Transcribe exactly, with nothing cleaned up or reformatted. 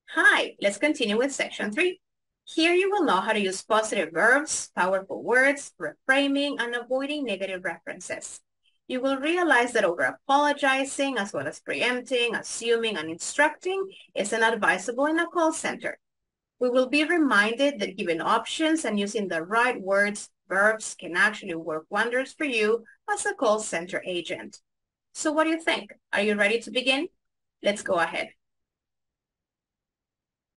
Hi, let's continue with section three. Here you will know how to use positive verbs, powerful words, reframing, and avoiding negative references. You will realize that over-apologizing, as well as preempting, assuming, and instructing isn't advisable in a call center. We will be reminded that giving options and using the right words, verbs, can actually work wonders for you as a call center agent. So what do you think? Are you ready to begin? Let's go ahead.